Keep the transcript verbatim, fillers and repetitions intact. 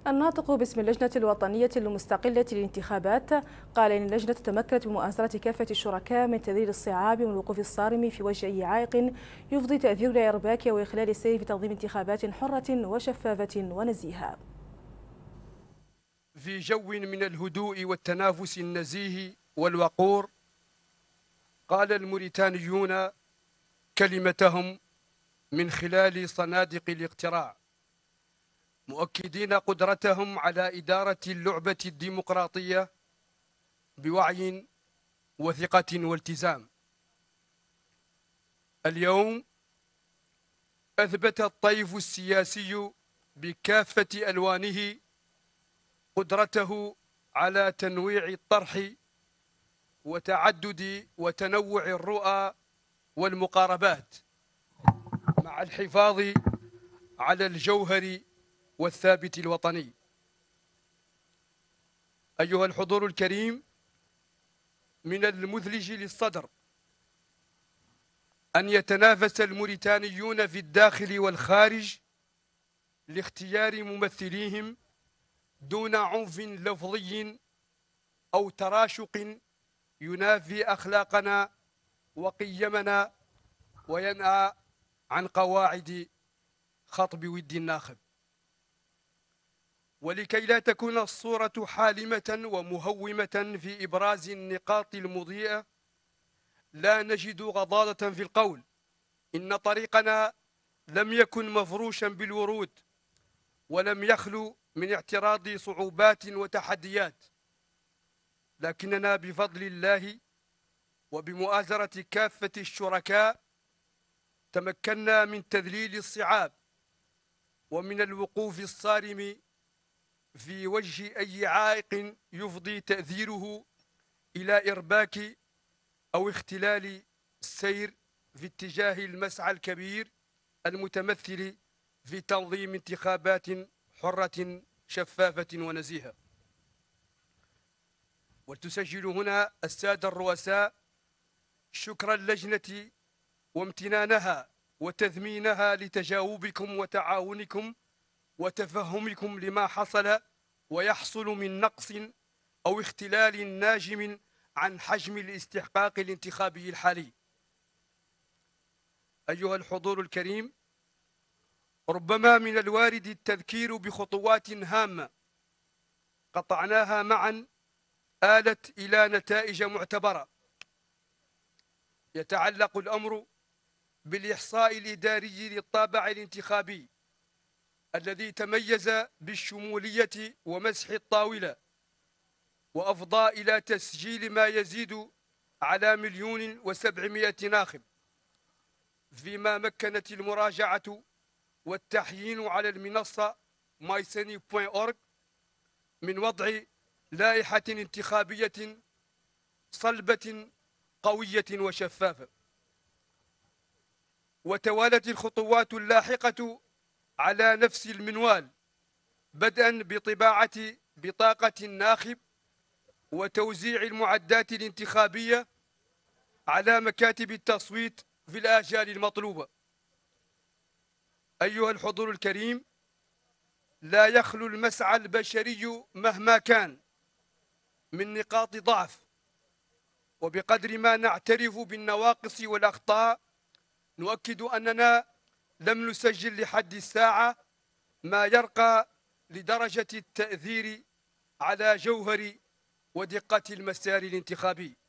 الناطق باسم اللجنة الوطنية المستقلة للانتخابات قال إن اللجنة تمكنت بمؤازرة كافة الشركاء من تذليل الصعاب والوقوف الصارم في وجه أي عائق يفضي تأثير الإرباك وإخلال السير في تنظيم انتخابات حرة وشفافة ونزيهة. في جو من الهدوء والتنافس النزيه والوقور قال الموريتانيون كلمتهم من خلال صنادق الاقتراع، مؤكدين قدرتهم على إدارة اللعبة الديمقراطية بوعي وثقة والتزام. اليوم أثبت الطيف السياسي بكافة ألوانه قدرته على تنويع الطرح وتعدد وتنوع الرؤى والمقاربات مع الحفاظ على الجوهر والثابت الوطني. أيها الحضور الكريم، من المثلج للصدر أن يتنافس الموريتانيون في الداخل والخارج لاختيار ممثليهم دون عنف لفظي أو تراشق ينافي أخلاقنا وقيمنا وينأى عن قواعد خطب ود الناخب. ولكي لا تكون الصورة حالمة ومهومة في إبراز النقاط المضيئة، لا نجد غضاضة في القول إن طريقنا لم يكن مفروشا بالورود ولم يخلو من اعتراض صعوبات وتحديات، لكننا بفضل الله وبمؤازرة كافة الشركاء تمكنا من تذليل الصعاب ومن الوقوف الصارم في وجه أي عائق يفضي تأثيره إلى إرباك أو اختلال السير في اتجاه المسعى الكبير المتمثل في تنظيم انتخابات حرة شفافة ونزيهة. ولتسجل هنا السادة الرؤساء شكر اللجنة وامتنانها وتثمينها لتجاوبكم وتعاونكم وتفهمكم لما حصل ويحصل من نقص أو اختلال ناجم عن حجم الاستحقاق الانتخابي الحالي. أيها الحضور الكريم، ربما من الوارد التذكير بخطوات هامة قطعناها معا آلت إلى نتائج معتبرة. يتعلق الأمر بالإحصاء الإداري للطابع الانتخابي الذي تميز بالشمولية ومسح الطاولة وأفضى إلى تسجيل ما يزيد على مليون وسبعمائة ناخب، فيما مكنت المراجعة والتحيين على المنصة مايسيني دوت أورغ من وضع لائحة انتخابية صلبة قوية وشفافة. وتوالت الخطوات اللاحقة على نفس المنوال، بدءا بطباعة بطاقة الناخب وتوزيع المعدات الانتخابية على مكاتب التصويت في الآجال المطلوبة. أيها الحضور الكريم، لا يخلو المسعى البشري مهما كان من نقاط ضعف، وبقدر ما نعترف بالنواقص والأخطاء نؤكد أننا لم نسجل لحد الساعة ما يرقى لدرجة التأثير على جوهر ودقة المسار الانتخابي.